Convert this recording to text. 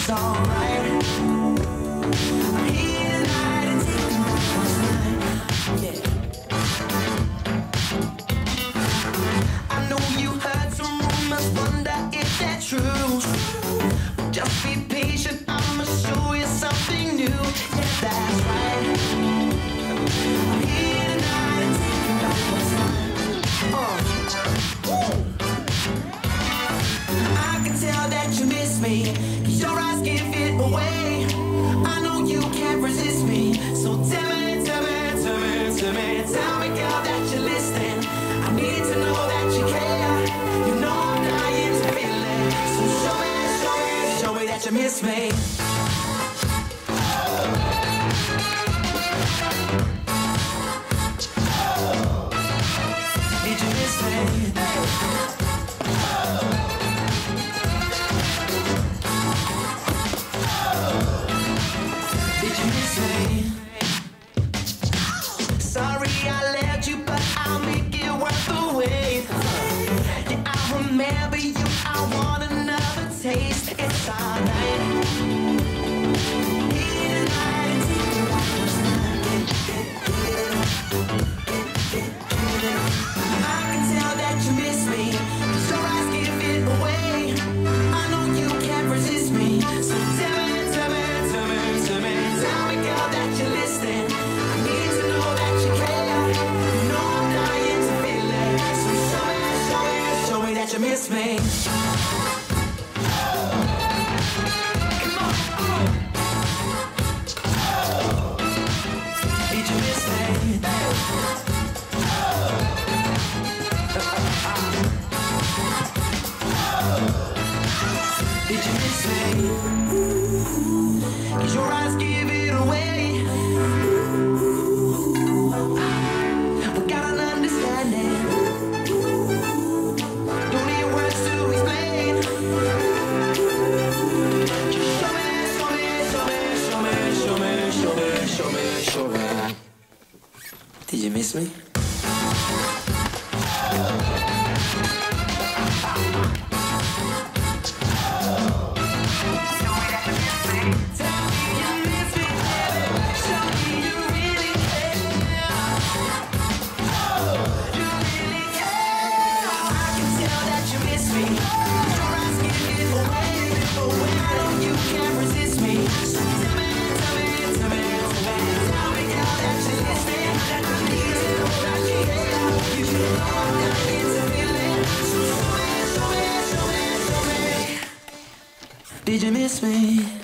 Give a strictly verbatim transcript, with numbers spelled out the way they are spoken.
it's alright. I'm here tonight and taking back what's mine. Yeah. I know you heard some rumors, wonder if they're true. Just be patient, I'ma show you something new. Yeah, that's right. I'm here tonight and taking back what's mine. Uh. I can tell that you miss me, 'cause your eyes give it away. I know you can't resist me, so tell me, tell me, tell me, tell me, tell me, girl, that you're listening. I need to know that you care. You know I'm dying to feel it, so show me, show me, show me that you miss me. Did you miss me? Did you miss me? Sorry I left you, but I'll make it worth the wait. Yeah, I remember you, I want another taste. It's alright. Here tonight and taking back what's mine. I can tell that you miss me, 'cause your eyes give it away. I know you can't resist me, so tell me, tell me, tell me, tell me, tell me, girl, that you're listening. I need to know that you care. You know I'm dying to feel it, so show me, show me, show me that you miss me. Come on, oh. Did you miss me? Did you miss me? 'Cause your eyes give it away. We got an understanding. Don't need words to explain. Just show me, show me, show me, show me, show me, show me, show me, show me. Did you miss me? Did you miss me?